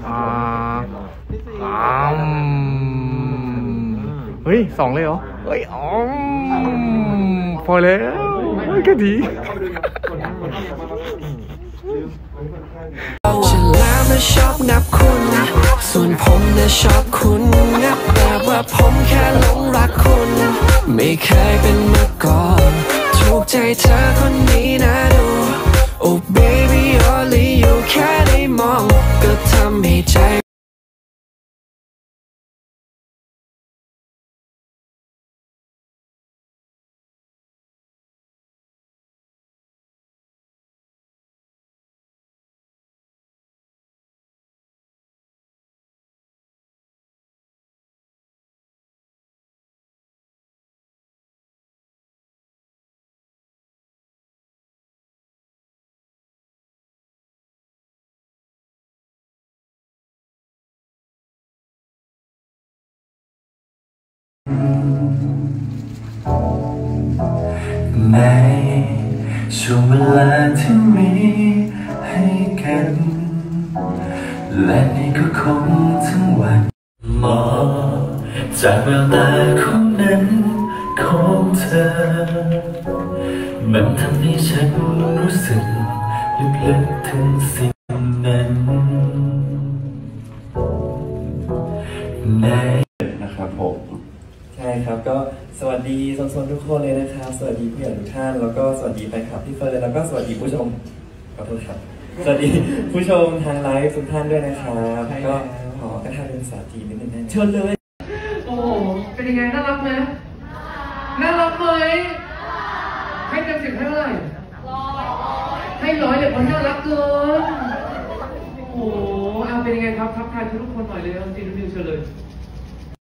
เฮ้ย2เลยเหรอเฮ้ยพอแล้วแค่ดีฉันแล้วนะชอบนับคุณส่วนผมนะชอบคุณนับแบบว่าผมแค่หลงรักคุณไม่เคยเป็นมาก่อนถูกใจเธอคนนี้นะดู Oh baby only you แค่ได้มองก็ทำให้ใจในช่วงเวลาที่มีให้กันและนี่ก็คงทั้งวันมองจากแววตาของนั้นของเธอมันทำให้ฉันรู้สึกลึกๆถึงสิ่งนั้นในนะครับผมใช่ครับก็สวัสดีโซนๆทุกคนเลยนะครับสวัสดีผู้ใหญ่ทุกท่านแล้วก็สวัสดีแฟนคลับพี่เฟิร์นแล้วก็สวัสดีผู้ชมขอโทษครับสวัสดีผู้ชมทางไลฟ์ทุกท่านด้วยนะครับก็ขอกระทำเป็นภาษาจีนนิดนึงนะเชิญเลยโอ้โหเป็นยังไงน่ารักไหมน่ารักไหมให้เต็ม10ให้เท่าไหร่ให้100เลยเพราะน่ารักเกินโอ้โหเอาเป็นยังไงครับทักทายทุกคนหน่อยเลยจริงๆเชิญเลย